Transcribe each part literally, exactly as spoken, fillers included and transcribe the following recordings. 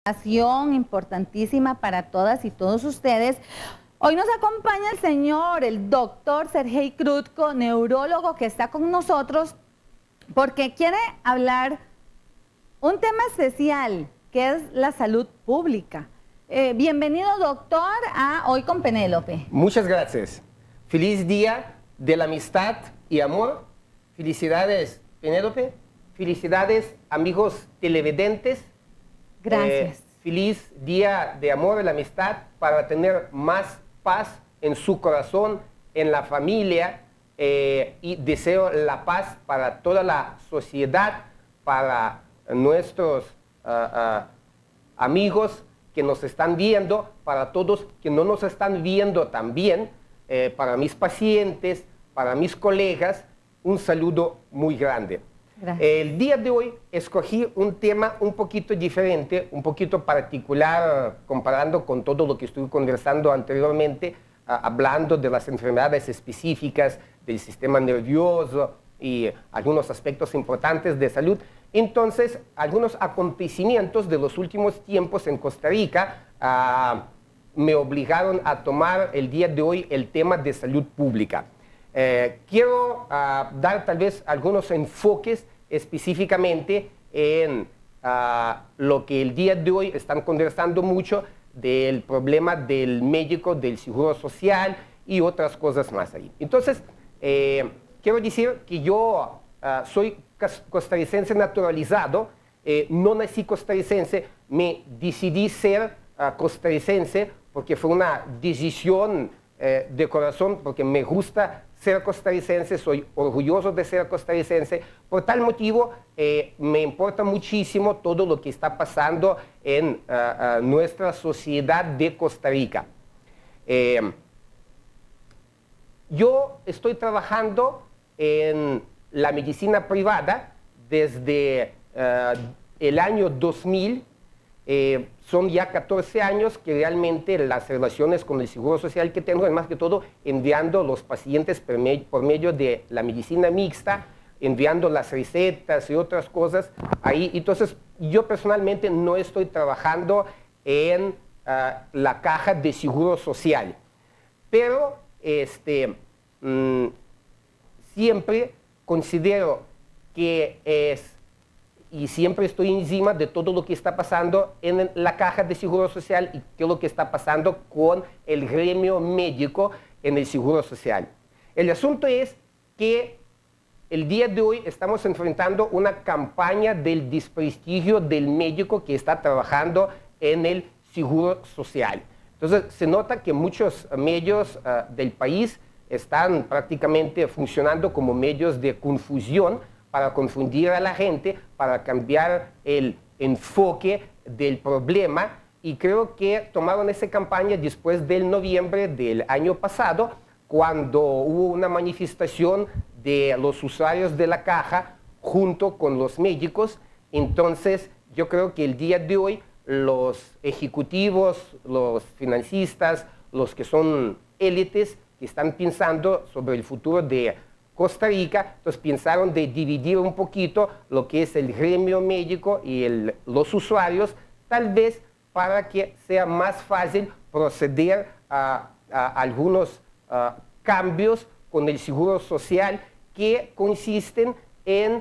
Información importantísima para todas y todos ustedes. Hoy nos acompaña el señor, el doctor Sergey Krutko, neurólogo, que está con nosotros porque quiere hablar un tema especial, que es la salud pública. Eh, bienvenido, doctor, a Hoy con Penélope. Muchas gracias. Feliz Día de la Amistad y Amor. Felicidades, Penélope. Felicidades, amigos televidentes. Gracias. Eh, feliz Día de Amor y la Amistad para tener más paz en su corazón, en la familia, eh, y deseo la paz para toda la sociedad, para nuestros uh, uh, amigos que nos están viendo, para todos que no nos están viendo también, eh, para mis pacientes, para mis colegas, un saludo muy grande. Gracias. El día de hoy escogí un tema un poquito diferente, un poquito particular, comparando con todo lo que estuve conversando anteriormente, uh, hablando de las enfermedades específicas del sistema nervioso y algunos aspectos importantes de salud. Entonces, algunos acontecimientos de los últimos tiempos en Costa Rica uh, me obligaron a tomar el día de hoy el tema de salud pública. Eh, quiero uh, dar tal vez algunos enfoques específicamente en uh, lo que el día de hoy están conversando mucho del problema del médico, del seguro social y otras cosas más ahí. Entonces, eh, quiero decir que yo uh, soy costarricense naturalizado, eh, no nací costarricense, me decidí ser uh, costarricense porque fue una decisión eh, de corazón, porque me gusta ser costarricense, soy orgulloso de ser costarricense. Por tal motivo, eh, me importa muchísimo todo lo que está pasando en uh, uh, nuestra sociedad de Costa Rica. Eh, yo estoy trabajando en la medicina privada desde uh, el año dos mil. Eh, son ya catorce años que realmente las relaciones con el Seguro Social que tengo es más que todo enviando los pacientes por, me por medio de la medicina mixta, enviando las recetas y otras cosas ahí. Entonces, yo personalmente no estoy trabajando en uh, la caja de Seguro Social, pero este, mmm, siempre considero que es y siempre estoy encima de todo lo que está pasando en la caja de Seguro Social y todo lo que está pasando con el gremio médico en el Seguro Social. El asunto es que el día de hoy estamos enfrentando una campaña del desprestigio del médico que está trabajando en el Seguro Social. Entonces, se nota que muchos medios uh, del país están prácticamente funcionando como medios de confusión, para confundir a la gente, para cambiar el enfoque del problema, y creo que tomaron esa campaña después del noviembre del año pasado, cuando hubo una manifestación de los usuarios de la caja junto con los médicos. Entonces, yo creo que el día de hoy los ejecutivos, los financistas, los que son élites, que están pensando sobre el futuro de Costa Rica, entonces pensaron de dividir un poquito lo que es el gremio médico y el, los usuarios, tal vez para que sea más fácil proceder a, a algunos a, cambios con el Seguro Social que consisten en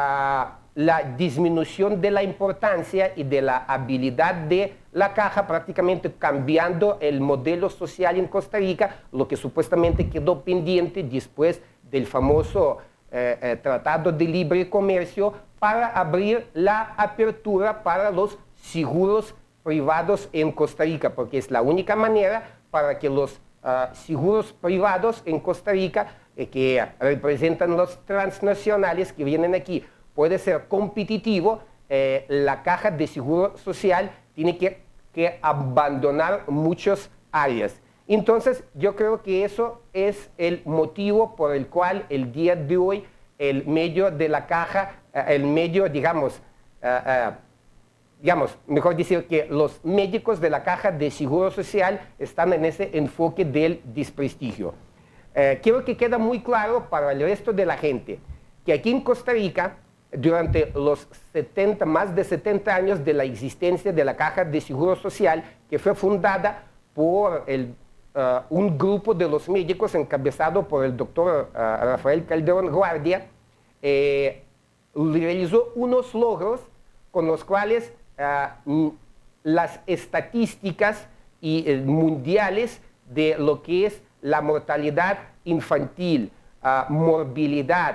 a, la disminución de la importancia y de la habilidad de la caja, prácticamente cambiando el modelo social en Costa Rica, lo que supuestamente quedó pendiente después del famoso eh, eh, Tratado de Libre Comercio, para abrir la apertura para los seguros privados en Costa Rica, porque es la única manera para que los uh, seguros privados en Costa Rica, eh, que representan los transnacionales que vienen aquí, puede ser competitivo. Eh, la caja de Seguro Social tiene que, que abandonar muchas áreas. Entonces, yo creo que eso es el motivo por el cual el día de hoy el medio de la caja, el medio, digamos, uh, uh, digamos, mejor decir que los médicos de la caja de Seguro Social están en ese enfoque del desprestigio. Uh, quiero que quede muy claro para el resto de la gente que aquí en Costa Rica durante los setenta, más de setenta años de la existencia de la Caja de Seguro Social, que fue fundada por el, uh, un grupo de los médicos encabezado por el doctor uh, Rafael Calderón Guardia, eh, realizó unos logros con los cuales uh, las estadísticas y, eh, mundiales de lo que es la mortalidad infantil, uh, morbilidad,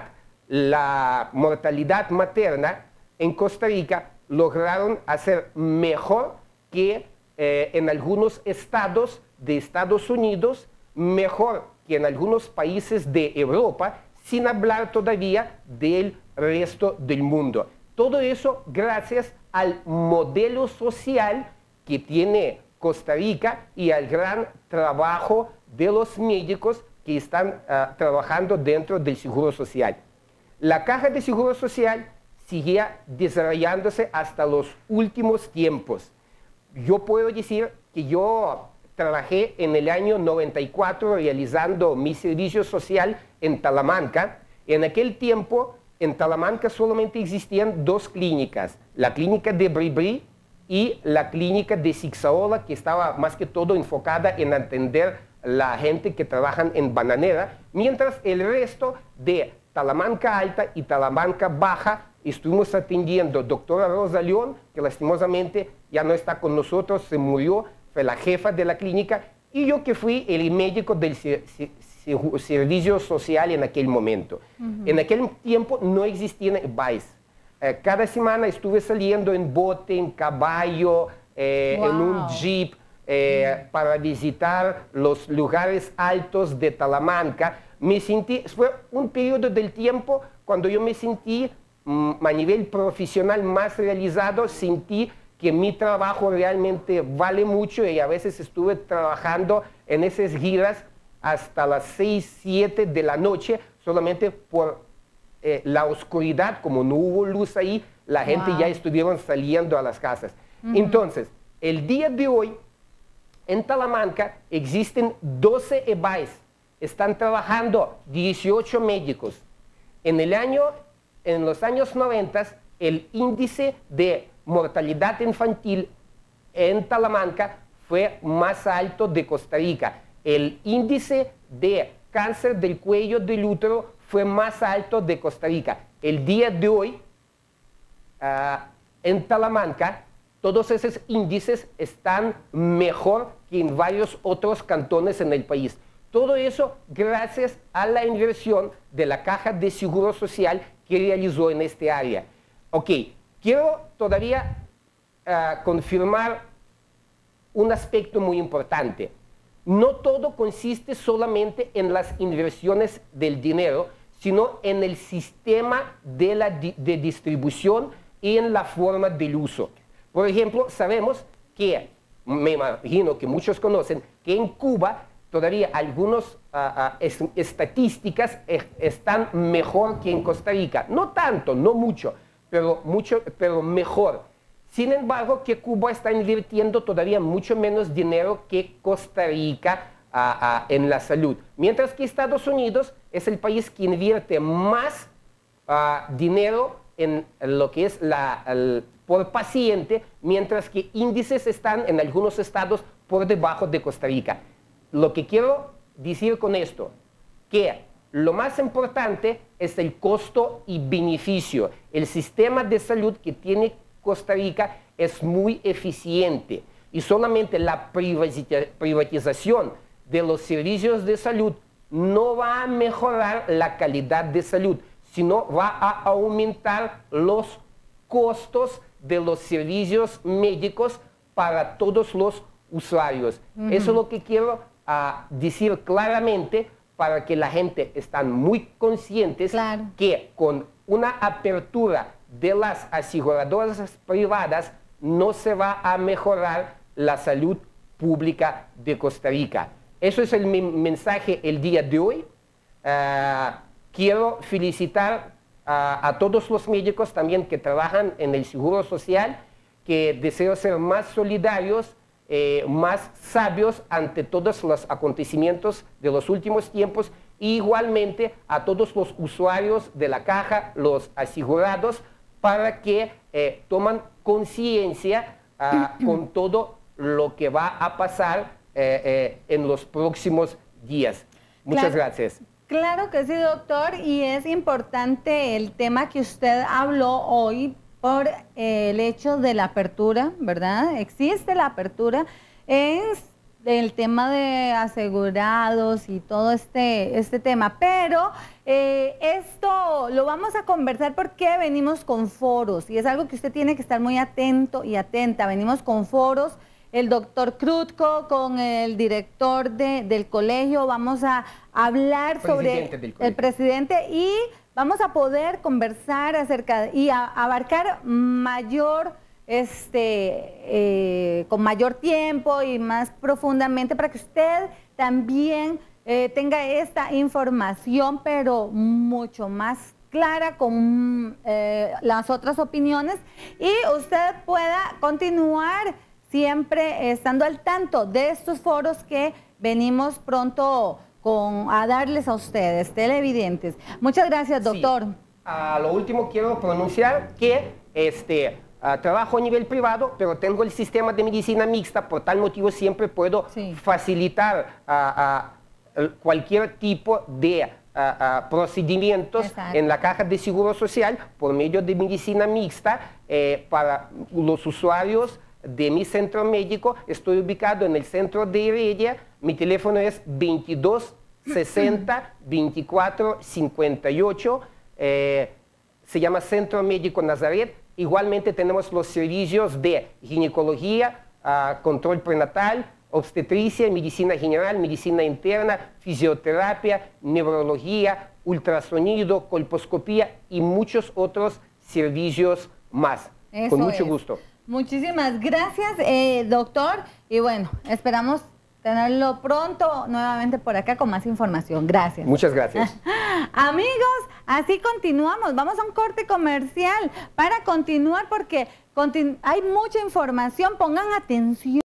la mortalidad materna en Costa Rica lograron hacer mejor que eh, en algunos estados de Estados Unidos, mejor que en algunos países de Europa, sin hablar todavía del resto del mundo. Todo eso gracias al modelo social que tiene Costa Rica y al gran trabajo de los médicos que están uh, trabajando dentro del Seguro Social. La Caja de Seguro Social seguía desarrollándose hasta los últimos tiempos. Yo puedo decir que yo trabajé en el año noventa y cuatro realizando mi servicio social en Talamanca. En aquel tiempo, en Talamanca solamente existían dos clínicas, la clínica de Bribri y la clínica de Zixaola, que estaba más que todo enfocada en atender a la gente que trabaja en Bananera, mientras el resto de Talamanca Alta y Talamanca Baja estuvimos atendiendo doctora Rosa León, que lastimosamente ya no está con nosotros, se murió, fue la jefa de la clínica, y yo que fui el médico del servicio social en aquel momento. Uh-huh. En aquel tiempo no existían B A S. Eh, cada semana estuve saliendo en bote, en caballo, eh, wow. en un jeep, eh, uh-huh. para visitar los lugares altos de Talamanca. Me sentí, fue un periodo del tiempo cuando yo me sentí mm, a nivel profesional más realizado, sentí que mi trabajo realmente vale mucho y a veces estuve trabajando en esas giras hasta las seis, siete de la noche, solamente por eh, la oscuridad, como no hubo luz ahí, la gente wow. ya estuvieron saliendo a las casas. Uh-huh. Entonces, el día de hoy, en Talamanca existen doce E B A S. Están trabajando dieciocho médicos. En, el año, en los años noventa, el índice de mortalidad infantil en Talamanca fue más alto de Costa Rica. El índice de cáncer del cuello del útero fue más alto de Costa Rica. El día de hoy, uh, en Talamanca, todos esos índices están mejor que en varios otros cantones en el país. Todo eso gracias a la inversión de la Caja de Seguro Social que realizó en este área. Ok, quiero todavía uh, confirmar un aspecto muy importante. No todo consiste solamente en las inversiones del dinero, sino en el sistema de, la di de distribución y en la forma del uso. Por ejemplo, sabemos que, me imagino que muchos conocen, que en Cuba todavía algunas uh, uh, es, estadísticas eh, están mejor que en Costa Rica. No tanto, no mucho, pero, mucho, pero mejor. Sin embargo, que Cuba está invirtiendo todavía mucho menos dinero que Costa Rica uh, uh, en la salud. Mientras que Estados Unidos es el país que invierte más uh, dinero en lo que es la, el, por paciente, mientras que índices están en algunos estados por debajo de Costa Rica. Lo que quiero decir con esto, que lo más importante es el costo y beneficio. El sistema de salud que tiene Costa Rica es muy eficiente y solamente la privatización de los servicios de salud no va a mejorar la calidad de salud, sino va a aumentar los costos de los servicios médicos para todos los usuarios. Uh-huh. Eso es lo que quiero uh, decir claramente para que la gente esté muy conscientes claro. que con una apertura de las aseguradoras privadas no se va a mejorar la salud pública de Costa Rica. Eso es el mensaje el día de hoy. Uh, quiero felicitar uh, a todos los médicos también que trabajan en el Seguro Social, que deseo ser más solidarios, eh, más sabios ante todos los acontecimientos de los últimos tiempos igualmente a todos los usuarios de la caja, los asegurados, para que eh, toman conciencia uh, con todo lo que va a pasar eh, eh, en los próximos días. Muchas claro, gracias. Claro que sí, doctor, y es importante el tema que usted habló hoy por eh, el hecho de la apertura, ¿verdad? Existe la apertura en el tema de asegurados y todo este, este tema, pero eh, esto lo vamos a conversar porque venimos con foros y es algo que usted tiene que estar muy atento y atenta. Venimos con foros, el doctor Krutko con el director de, del colegio, vamos a hablar sobre el presidente y vamos a poder conversar acerca de, y a, abarcar mayor... Este, eh, con mayor tiempo y más profundamente para que usted también eh, tenga esta información, pero mucho más clara con eh, las otras opiniones y usted pueda continuar siempre estando al tanto de estos foros que venimos pronto con, a darles a ustedes, televidentes. Muchas gracias, doctor. Sí. A lo último quiero pronunciar que este... Uh, trabajo a nivel privado, pero tengo el sistema de medicina mixta, por tal motivo siempre puedo sí. facilitar uh, uh, cualquier tipo de uh, uh, procedimientos Exacto. en la caja de seguro social por medio de medicina mixta eh, para los usuarios de mi centro médico. Estoy ubicado en el centro de Heredia, mi teléfono es veintidós sesenta veinticuatro cincuenta y ocho, eh, se llama Centro Médico Nazaret. Igualmente tenemos los servicios de ginecología, uh, control prenatal, obstetricia, medicina general, medicina interna, fisioterapia, neurología, ultrasonido, colposcopía y muchos otros servicios más. Eso Con mucho es. gusto. Muchísimas gracias, eh, doctor. Y bueno, esperamos tenerlo pronto nuevamente por acá con más información. Gracias. Muchas gracias. Amigos, así continuamos. Vamos a un corte comercial para continuar porque continu- hay mucha información. Pongan atención.